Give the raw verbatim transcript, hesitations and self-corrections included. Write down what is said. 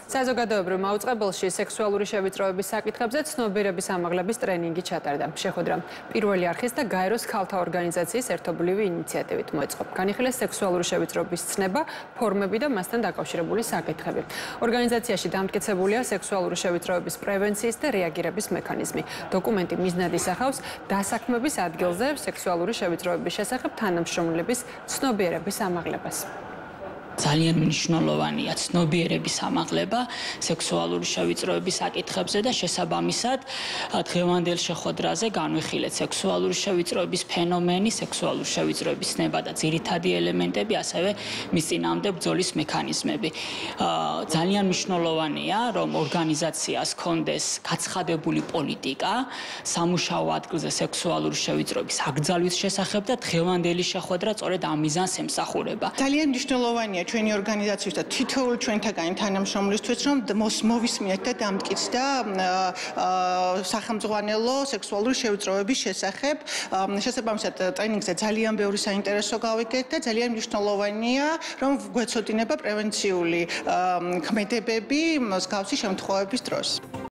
საზოგადოებრივ მაუწყებელში სექსუალური შევიწროების საკითხებზე ცნობიერების ამაღლების ტრენინგი ჩატარდა. შეხვედრა პირველი არხის და გაეროს ქალთა ორგანიზაციის ერთობლივი ინიციატივით მოეწყო. განიხილეს სექსუალური შევიწროების ცნება, ფორმები და მასთან დაკავშირებული საკითხები. ორგანიზაციაში დამტკიცებულია სექსუალური შევიწროების პრევენციის და რეაგირების მექანიზმი. დოკუმენტი მიზნად ისახავს დასაქმების ადგილზე სექსუალური შევიწროების შესახებ თანამშრომლების ცნობიერების ამაღლებას. ძალიან მნიშვნელოვანია ცნობიერების ამაღლება სექსუალური შევიწროების საკითხებზე და შესაბამისად დღევანდელ შეხვედრაზე განვიხილეთ სექსუალური შევიწროების ფენომენი, სექსუალური შევიწროების ცნება და ძირითადი ელემენტები, ასევე მის წინააღმდეგ ბრძოლის მექანიზმები. ძალიან მნიშვნელოვანია, რომ ორგანიზაციას ჰქონდეს გაცხადებული პოლიტიკა სამუშაო ადგილზე სექსუალური შევიწროების აკრძალვის შესახებ და დღევანდელი შეხვედრა სწორედ ამ მიზანს ემსახურება. ძალიან მნიშვნელოვანია ჩვენი ორგანიზაციის და თითოეულ ჩვენთაგანი თანამშრომლისთვის, რომ მოვისმინეთ და დამტკიცდა სახელმძღვანელო სექსუალური შევიწროების შესახებ. შესაბამისად ტრენინგზე ძალიან ბევრი საინტერესო გავიგეთ და ძალიან მნიშვნელოვანია, რომ გვეცოდინება პრევენციული ქმედებები მსგავსი შემთხვევების დროს.